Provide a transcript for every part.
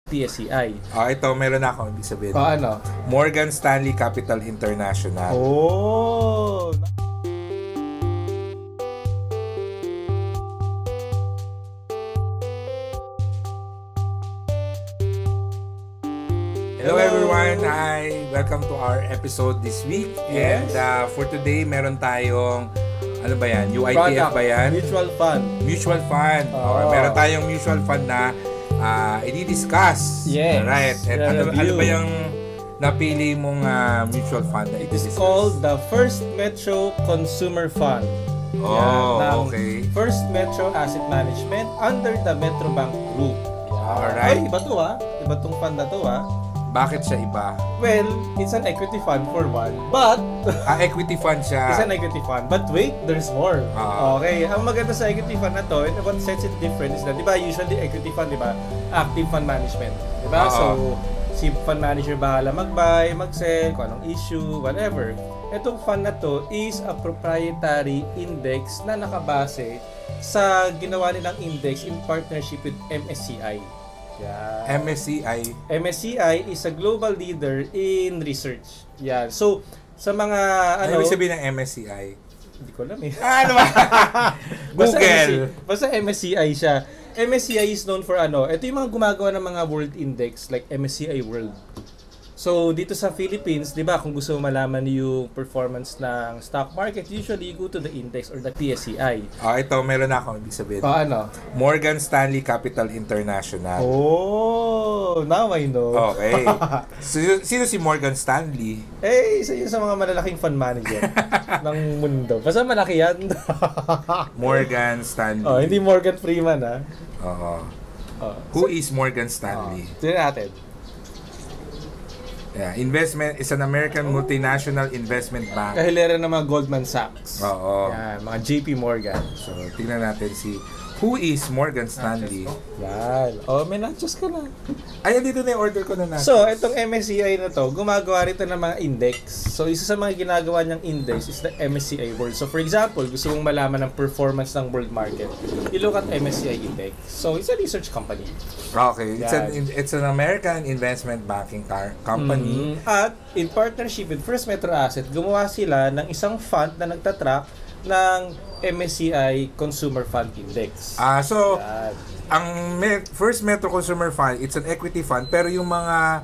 PSEi. Ito, meron na ako ibig sabihin. Ano? Morgan Stanley Capital International. Oh! Hello everyone! Hi! Welcome to our episode this week. Yes. And for today, meron tayong ano ba yan? UITF Product, ba yan? Mutual fund. Mutual fund. Okay, meron tayong mutual fund na i-discuss. Yes. Alright. At ano ba yung napili mong mutual fund na It is called the First Metro Consumer Fund. Okay. First Metro Asset Management under the Metrobank Group. Alright. Ay, iba to Iba tong fund na to Bakit siya iba? Well, it's an equity fund for one, but equity fund siya. It's an equity fund. But wait, there's more. Okay, ang maganda sa equity fund na to, and what sets it different is that, di ba, usually equity fund, di ba, active fund management. Di ba? So, si fund manager bahala mag-buy, mag-sell, kung anong issue, whatever. Itong fund na to is a proprietary index na nakabase sa ginawa nilang index in partnership with MSCI. Yeah. MSCI. MSCI is a global leader in research. Yeah. So, sa mga Ano ibig sabihin ng MSCI? Hindi ko alam eh. Ano ba? Google. Basta MSCI siya. MSCI is known for ito yung mga gumagawa ng mga world index like MSCI World. So, dito sa Philippines, di ba, kung gusto mo malaman yung performance ng stock market, usually you go to the index or the PSEi. Ito, meron na ako ibig sabihin. Ano? Morgan Stanley Capital International. Oh, now I know. Okay. Sino si Morgan Stanley? Isa yun sa mga malalaking fund manager ng mundo. Basta malaki yan. Morgan Stanley. Hindi Morgan Freeman, Who is Morgan Stanley? Tignan natin. Yeah, investment is an American multinational investment bank. Kahilera ng mga Goldman Sachs. Yan, mga JP Morgan. So, tingnan natin who is Morgan Stanley? Yan. May nachos ka na. Ay, dito na yung order ko na nachos. So, itong MSCI na to, gumagawa rito ng mga index. So, isa sa mga ginagawa niyang index is the MSCI World. So, for example, gusto mong malaman ng performance ng world market, you look at MSCI Index. So, it's a research company. Okay. It's an American investment banking company. At in partnership with First Metro Asset, gumawa sila ng isang fund na nagtatrack ng MSCI Consumer Fund Index. So, ang First Metro Consumer Fund, it's an equity fund, pero yung mga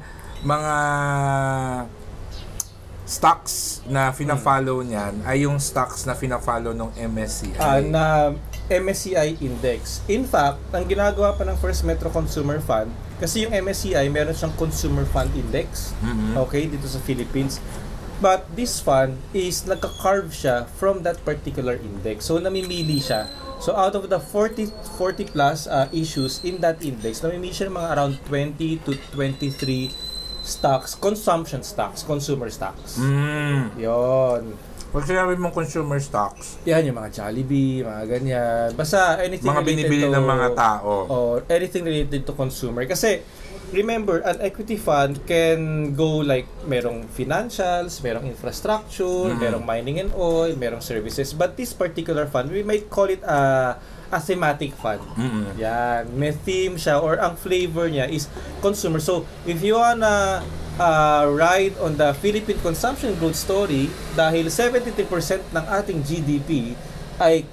stocks na fina-follow niyan ay yung stocks na fina-follow ng MSCI. Na MSCI Index. In fact, ang ginagawa pa ng First Metro Consumer Fund, kasi yung MSCI meron siyang Consumer Fund Index, okay, dito sa Philippines. But this fund is nagka-carve siya from that particular index. So, namimili siya. So, out of the 40 plus issues in that index, namimili siya ng mga around 20 to 23 stocks, consumption stocks, consumer stocks. Yon. Pag sinabi mong consumer stocks, yan yung mga Jollibee, mga ganyan. Basta anything mga binibili ng mga tao. Or anything related to consumer. Kasi, remember, an equity fund can go like merong financials, merong infrastructure, merong mining and oil, merong services. But this particular fund, we might call it a thematic fund. Yan. May theme siya or ang flavor niya is consumer. So, if you wanna ride on the Philippine consumption growth story, dahil 73% ng ating GDP ay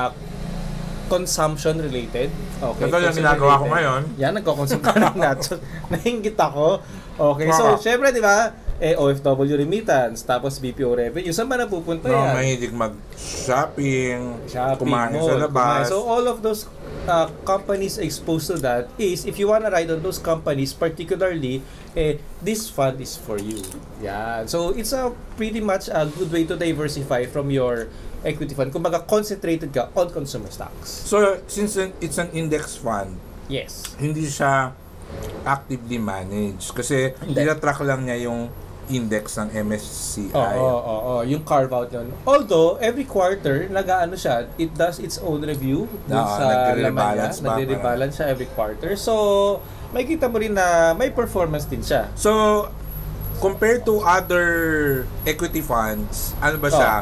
consumption related. Okay. Ito yung ginagawa ko ngayon. Yan, nagko-consume ka ng nachos. Nahinggit ako. Okay, so syempre, di ba, OFW remittance, tapos BPO revenue. Saan ba napupunta yan? Mahilig mag-shopping, kumain sa labas. So all of those companies exposed to that is, if you wanna ride on those companies, particularly, this fund is for you. Yan. So it's a pretty much a good way to diversify from your equity fund. Kumbaga, concentrated ka on consumer stocks. So, since it's an index fund, yes, hindi siya actively managed. Kasi, tinatrack lang niya yung index ng MSCI. Yung carve out yun. Although, every quarter, siya, it does its own review dun sa laman niya. Nagre-rebalance siya every quarter. So, makikita mo rin na may performance din siya. So, compared to other equity funds, ano ba siya?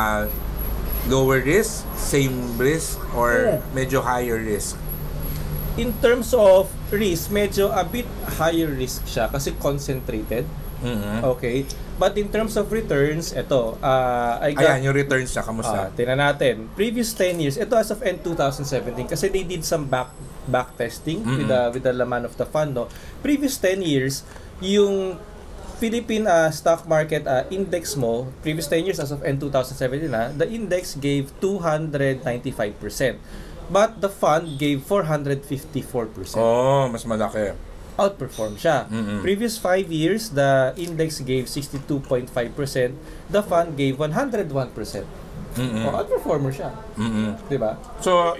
Lower risk, same risk, or medyo higher risk? in terms of risk, medyo a bit higher risk siya kasi concentrated. Okay. But in terms of returns, ito, ayan, yung returns niya, kamusta? Tingnan natin. Previous 10 years, ito as of end 2017, kasi they did some back testing with the laman of the fund, no? Previous 10 years, yung Philippine stock market index mo, previous 10 years as of end 2017, the index gave 295%. But the fund gave 454%. Oh, mas malaki. Outperform siya. Previous 5 years, the index gave 62.5%. The fund gave 101%. Outperformer siya. Diba? So,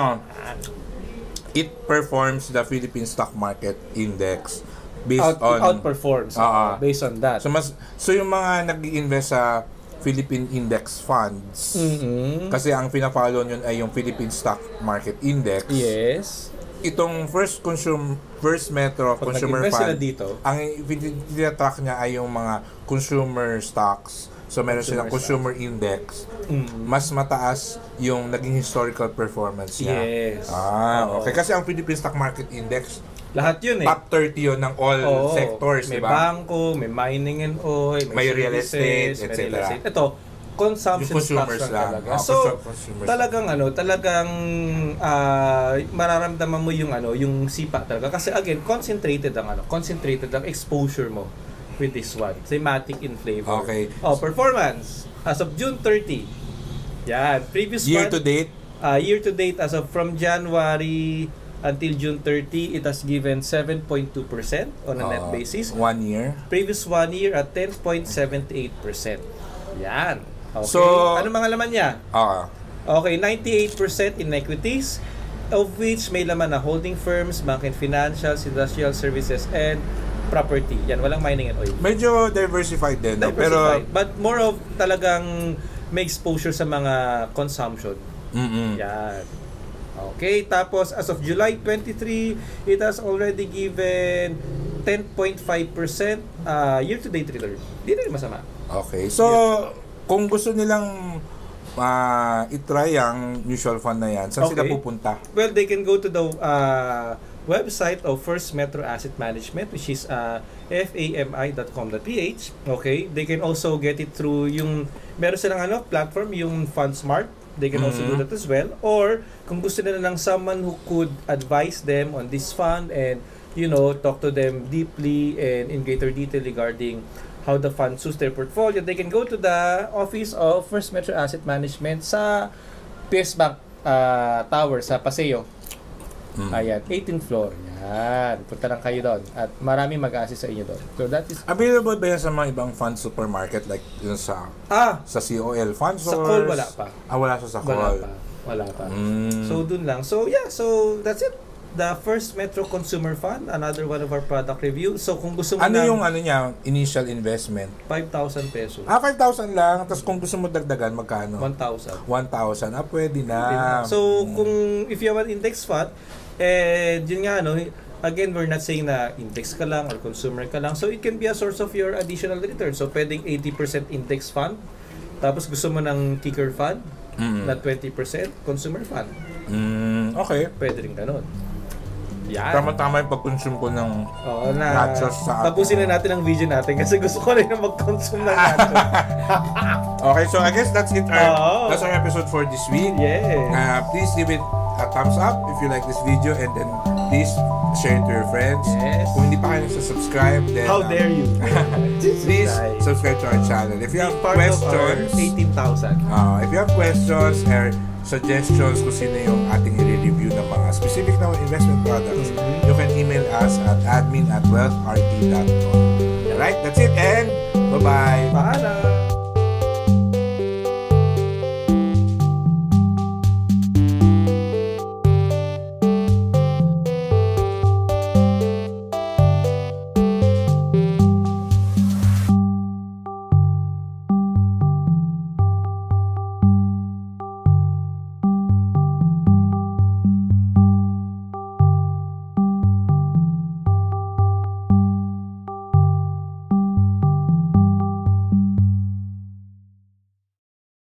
it performs the Philippine Stock Market Index based on... Outperforms based on that. So yung mga nag-i-invest sa Philippine Index Funds, kasi ang pina-follow nyo ay yung Philippine Stock Market Index. Yes. Itong First Metro Pag Consumer nag-invest sila Fund, dito, ang track niya ay yung mga consumer stocks. So meron silang consumer index. Mas mataas yung naging historical performance niya. Yes. Okay. Kasi ang Philippine Stock Market Index, lahat yun top 30 yun ng all sectors, may diba? May bangko, may mining and oil, may real estate, etc. Ito, consumption stocks lang talaga. So, talagang mararamdaman mo yung sipa talaga. Kasi again, concentrated ang exposure mo with this one. Thematic in flavor. Okay. Performance. As of June 30. Yan. Previous year to date? Year to date, as of from January until June 30, it has given 7.2% on a net basis. 1 year? Previous 1 year at 10.78%. Yan. Okay. So, ano mga laman niya? Okay, 98% in equities, of which may laman na holding firms, bank and financials, industrial services, and property. Yan, walang mining and oil. Medyo diversified din. Diversified. But more of talagang may exposure sa mga consumption. Yan. Okay, tapos as of July 23, it has already given 10.5% year-to-date return. Di rin masama. Okay, so kung gusto nilang i-try ang mutual fund na yan, saan sila pupunta? Well, they can go to the website of First Metro Asset Management, which is fami.com.ph. Okay, they can also get it through yung meron silang platform, yung FundSmart. They can also do that as well. Or kung gusto nila lang someone who could advise them on this fund and talk to them deeply and in greater detail regarding how the fund suits their portfolio, they can go to the office of First Metro Asset Management sa PS Bank Tower sa Paseo. Ayan, 18th floor. Yan. Punta lang kayo doon. At maraming mag-assist sa inyo doon. So that is... Available ba yan sa mga ibang fund supermarket like yun sa COL funds? Sa call wala pa. Wala sa call. Wala pa. So doon lang. So yeah, so that's it. The First Metro Consumer Fund, another one of our product review. So kung gusto mo yung niya, initial investment? 5,000 pesos. 5,000 lang. Tapos kung gusto mo dagdagan, magkano? 1,000. 1,000. Pwede na. So if you have an index fund, yun nga, again, we're not saying na index ka lang or consumer ka lang. So it can be a source of your additional return. So pwedeng 80% index fund. Tapos gusto mo ng kicker fund, na 20% consumer fund. Okay. Pwede rin ganun. Yan. Tama-tama yung pag-consume ko ng nachos sa atin. Tapusin na natin ang video natin kasi gusto ko rin na mag-consume ng nachos. Okay, so I guess that's it. That's our episode for this week. Yeah. Please give it a thumbs up if you like this video and then please share it to your friends. Yes. Kung hindi pa kayo subscribe, then how dare you? Please subscribe to our channel. If you have questions, 18,000. If you have questions or suggestions kung sino yung ating i-review ng mga specific na investment products, you can email us at admin@wealthrt.com. Alright, that's it and bye-bye. Paalam.